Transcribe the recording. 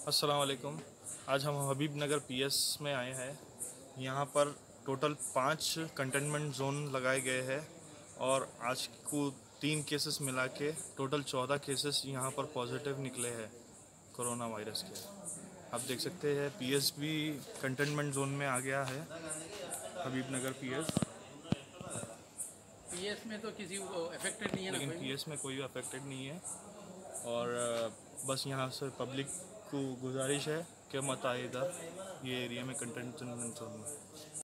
अस्सलाम वालेकुम। आज हम हबीब नगर पीएस में आए हैं। यहाँ पर टोटल 5 कंटेनमेंट जोन लगाए गए हैं और आज को 3 केसेस मिला के टोटल 14 केसेस यहाँ पर पॉजिटिव निकले हैं कोरोना वायरस के। आप देख सकते हैं पीएस भी कंटेनमेंट जोन में आ गया है। हबीब नगर पीएस में तो किसी को अफेक्टेड नहीं है ना, लेकिन पीएस में कोई अफेक्टेड नहीं है और बस यहाँ से पब्लिक को गुजारिश है कि मत आए इधर ये एरिया में कंटेनमेंट जोन में।